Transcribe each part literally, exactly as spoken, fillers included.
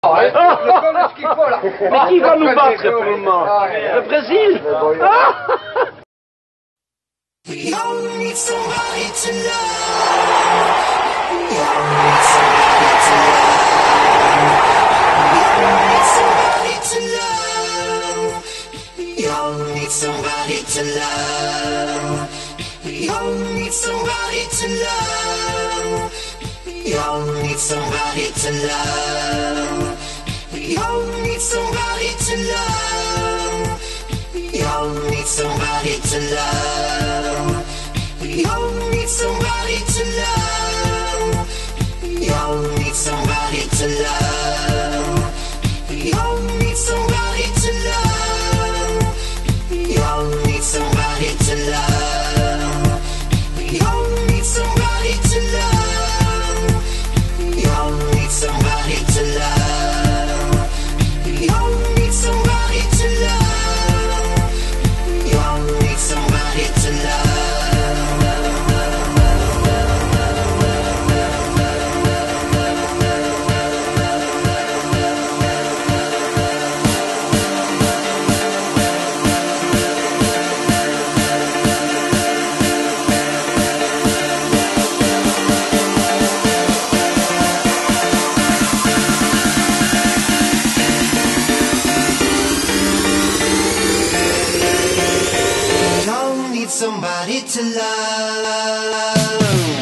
Le goal de Scifo là. Mais qui va nous battre pour le moment? Le Brésil? We all need somebody to love. We all need somebody to love. We all need somebody to love. We all need somebody to love. We all need somebody to love. We all need somebody to love. We all need somebody to love. We all need somebody to love. We all need somebody to love. We all need somebody to love. We all need somebody to love. We all need somebody to love. We all need somebody to love. We all need somebody to love. We all need somebody to love. Somebody to love.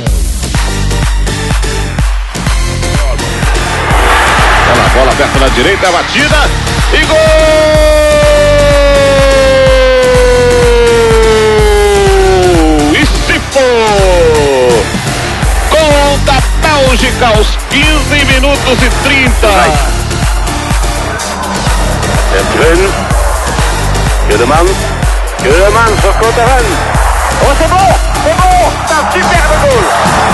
Olha a bola aberta na direita, a batida e gol! E Scifo! Gol da Bélgica aos quinze minutos e trinta. Erwin Ceulemans. Ceulemans sur Conteren. Oh c'est bon, c'est bon, c'est un superbe goal.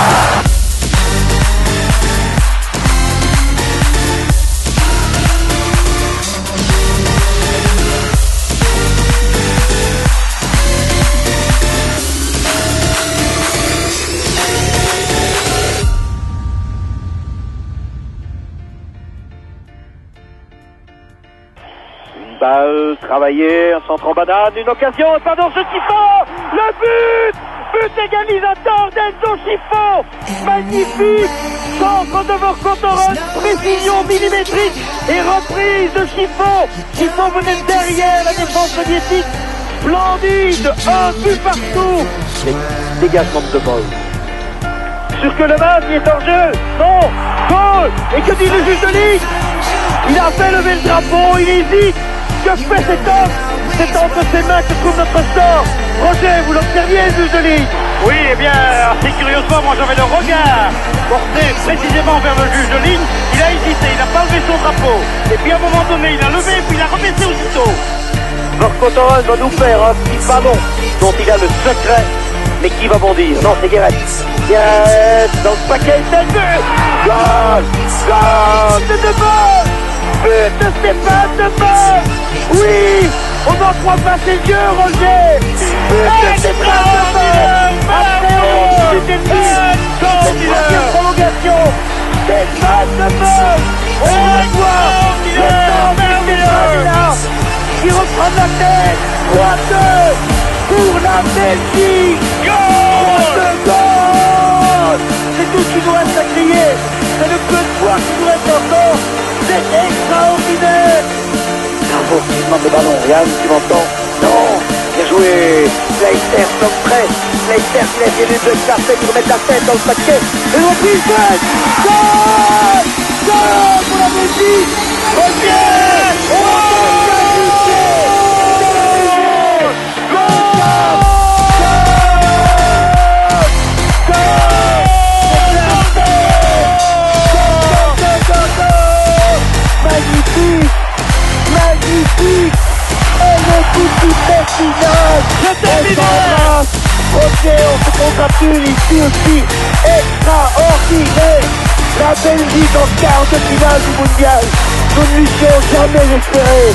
Balle travaillée, un centre en banane, une occasion, pardon, ce Scifo, le but, but égalisateur d'Enzo Scifo, magnifique, centre de Vercotteren, précision millimétrique et reprise de Scifo. Scifo venait derrière la défense soviétique, splendide, un but partout. Dégagement de ball. Sur Ceulemans, il est hors jeu, non, goal, et que dit le juge de ligne? Il a fait lever le drapeau, il hésite. Que fait cet homme? C'est entre ses mains que trouve notre sort. Roger, vous l'observiez, le juge de ligne? Oui, eh bien, assez curieusement, moi j'avais le regard porté précisément vers le juge de ligne. Il a hésité, il n'a pas levé son drapeau. Et puis à un moment donné, il a levé et puis il a rebaissé aussitôt. Vercotteren va nous faire un petit ballon dont il a le secret, mais qui va bondir? Non, c'est Gerets. Gerets dans le paquet, c'est le but. Goal, goal de De Boll. But de Stéphane De Boll. Oui, on n'en croit pas ses yeux, Roger. But de Stéphane De Boll. Après on c'était le but. C'est une première prolongation. Stéphane De Boll. On va voir le temps de Stéphane qui reprend la tête. trois deux pour la Belgique. trois deux goal. C'est tout ce qui nous reste à crier. C'est le peu de foi qui nous reste encore. C'est extraordinaire. Bravo, il demande le ballon. Yann, tu m'entends? Non. Bien joué. Leicester sommes prêts. Leicester qui laisse les deux cafés pour mettre la tête dans le paquet. Et on prise faite. Goal. Goal pour la Belgique. Reviens. On va qualifier. Magnifique, magnifique, et le coup du finale, je t'embrasse, ok, on se congratule ici aussi, extraordinaire, la Belgique en quart de finale du mondial, nous ne l'eussions jamais espéré.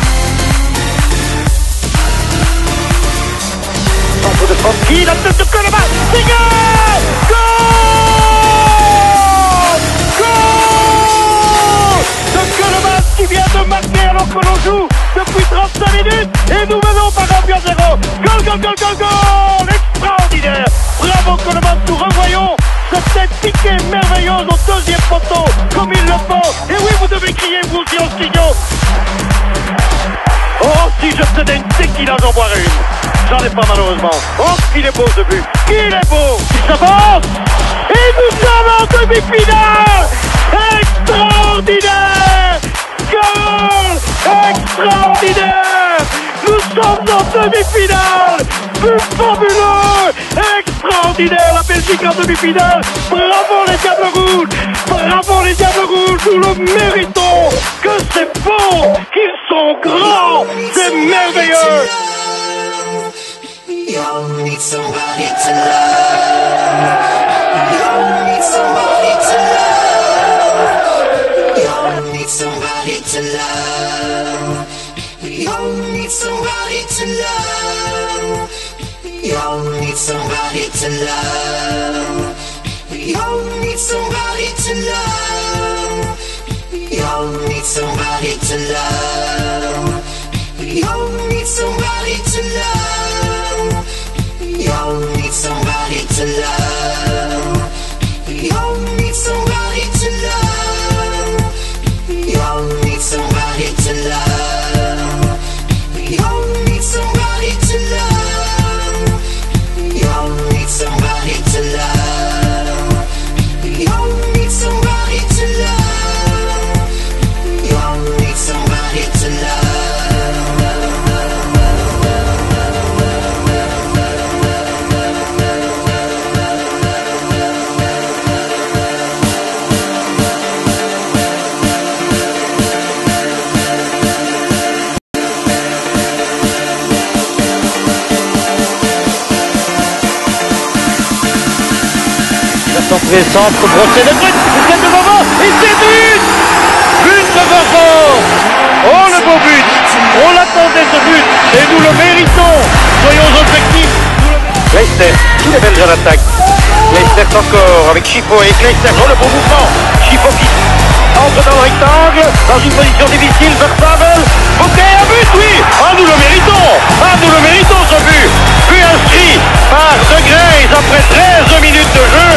Centre de Francky, la tête de Ceulemans. Ceulemans, Igor! Goal! Goal! De Ceulemans qui vient de marquer alors que l'on joue depuis trente-cinq minutes et nous menons par un but à zéro. Goal, goal, goal, goal, goal! Extraordinaire! Bravo Ceulemans, nous revoyons cette tête piquée merveilleuse au deuxième poteau, comme il le faut. Et oui, vous devez crier vous aussi en studio. Oh, si je tenais une tequila, j'en boirais une. J'en ai pas malheureusement. Oh, qu'il est beau ce but. Qu'il est beau. Il s'avance. Et nous sommes en demi-finale. Extraordinaire. Goal. Extraordinaire. Nous sommes en demi-finale. But fabuleux. Extraordinaire. La Belgique en demi-finale. Bravo les Diables Rouges. Bravo les Diables Rouges. Nous le méritons. Que c'est beau. Qu'ils sont grands. C'est merveilleux. You need somebody to love. You need somebody to love. You need somebody to love. You need somebody to love. You need somebody to love. You need somebody to love. You need somebody to love. You need somebody to love. You need somebody to love. You need somebody to love. You need somebody to love. You need somebody to love. You need somebody to love. You need somebody to love. You need somebody to love. Centré, centre, brossé de but, c'est de moment, et c'est but! But de Vervaux! Oh le beau but! On l'attendait ce but, et nous le méritons! Soyons objectifs! Leicester, tous les Belges en attaque. Leicester encore avec Scifo et Leicester, oh le beau mouvement! Scifo qui entre dans le rectangle, dans une position difficile, Verstappen, ok, un but, oui! Ah nous le méritons! Ah nous le méritons ce but! But inscrit par De Gerets après treize minutes de jeu!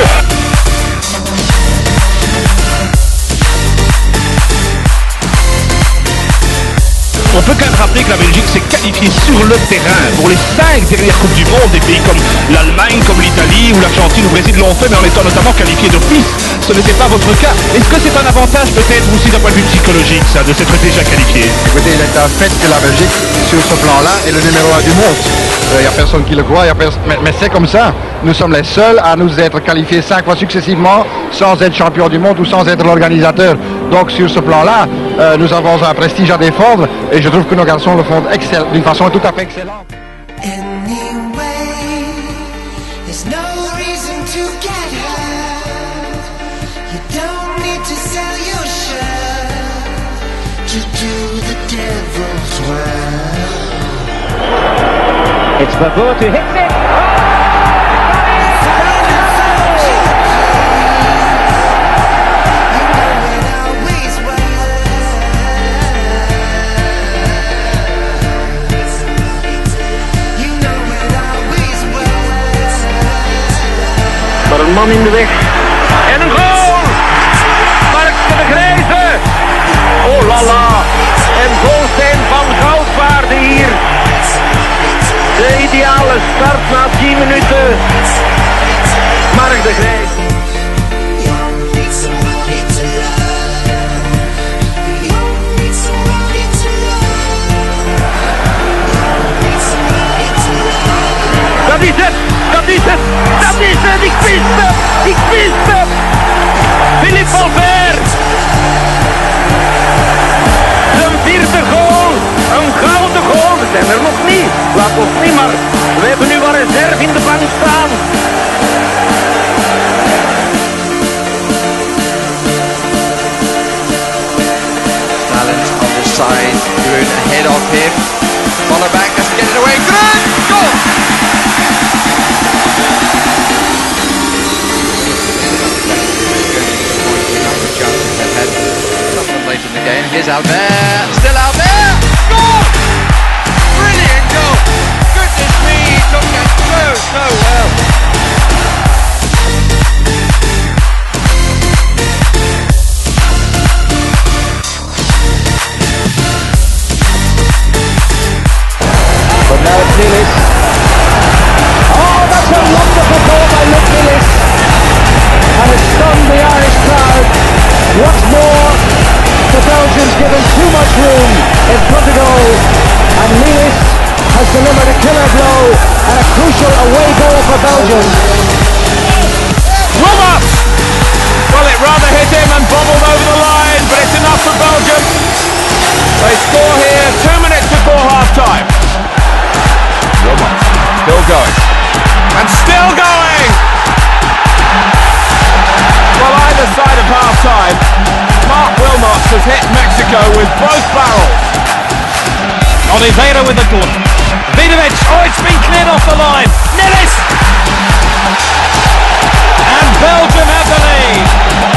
On peut quand même rappeler que la Belgique s'est qualifiée sur le terrain pour les cinq dernières Coupes du Monde. Des pays comme l'Allemagne, comme l'Italie ou l'Argentine ou le Brésil l'ont fait, mais en étant notamment qualifiés d'office. Ce n'était pas votre cas. Est-ce que c'est un avantage peut-être aussi d'un point de vue psychologique, ça, de s'être déjà qualifié? Écoutez, il est un fait que la Belgique, sur ce plan-là, est le numéro un du monde. Il n'y a personne qui le croit, y a pers mais, mais c'est comme ça. Nous sommes les seuls à nous être qualifiés cinq fois successivement sans être champion du monde ou sans être l'organisateur. Donc sur ce plan-là, euh, nous avons un prestige à défendre et je trouve que nos garçons le font d'une façon tout à fait excellente. Anyway, there's no reason to get hurt. You don't need to sell your shirt to do the devil's work. It's Vervaux to hit it! Maar een man in de weg. En een goal! Mark van de Grijze! Oh la la! En goals zijn van goudwaarde hier. De ideale start na tien minuten. Mark de Grijze. Dat is het! Dat is het! Dat is het! Ik wist het! Ik wist het! Philippe Albert! Zijn vierde goal! Een gouden goal! We zijn er nog niet! Laat ons niet, maar we hebben nu wat reserve in de bank staan. Talent on the side, Grun ahead of him. Volleyball has to get it away. Grun! Goal! Here's Albert, still Albert! Goal! Brilliant goal! Goodness me, he took that so, so well. But now it's Nilis. Oh, that's a wonderful goal by Luke Nilis. And it stunned the Irish crowd. What's more, the Belgians given too much room in front of goal. And Nilis has delivered a killer blow and a crucial away goal for Belgium. Roberts! Well, it rather hit him and bobbled over the line, but it's enough for Belgium. They score here two minutes before half-time. Roberts still going. And still going! Well, either side of half-time, Mark Wilmots has hit Mexico with both barrels. Oliveira with the goal. Vidovic, oh, it's been cleared off the line. Nilis! And Belgium have the lead.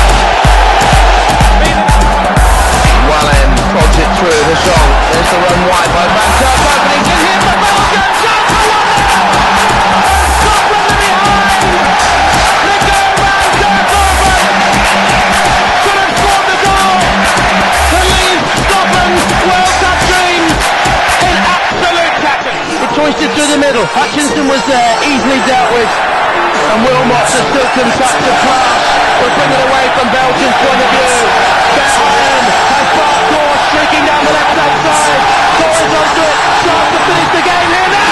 Wallen prods it through the song. There's the run wide by Van Dijk, opening in here for Belgium. Shot for one nil! Scotland are behind! They go round Dirk over! Could have scored the goal to leave Scotland's World Cup dreams in absolute tatters. It's hoisted through the middle. Hutchinson was there, easily dealt with. And Wilmots has still some touch of class. We'll bring it away from Belgium's point of view. Bayern has got Gore streaking down the left hand side. Gore is onto it. Chance to finish the game here now.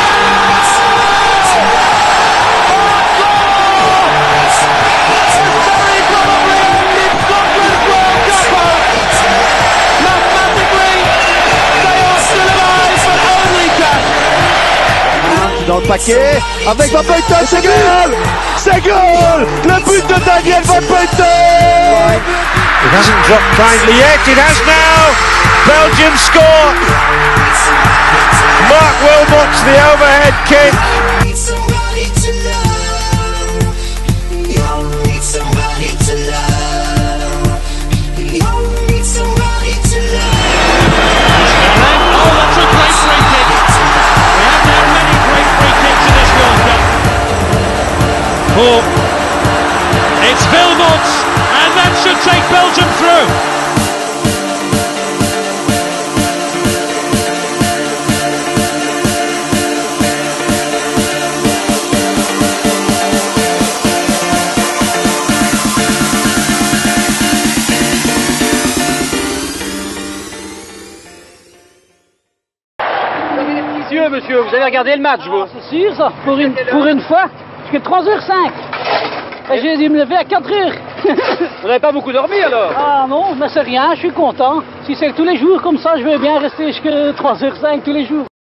Very probably in Scotland's World Cup hopes. Mathematically, they are still alive, but only just. Dans le paquet, avec Van Buiten, c'est goal! C'est goal! Le but de Daniel Van Buiten! It hasn't dropped kindly yet, it has now! Belgium score! Mark Wilmots, the overhead kick! Need somebody to love. You need somebody to love. You need somebody to love. Oh, that's a great free kick! We haven't had many great free kicks in this World Cup. Oh, it's Wilmots, and that should take Belgium through. Monsieur, vous avez regardé le match, vous? Ah, c'est sûr, ça, pour une, pour une fois, jusqu'à trois heures cinq. Et j'ai dû me lever à quatre heures. Vous n'avez pas beaucoup dormi alors? Ah non, mais c'est rien, je suis content. Si c'est tous les jours comme ça, je veux bien rester jusqu'à trois heures cinq tous les jours.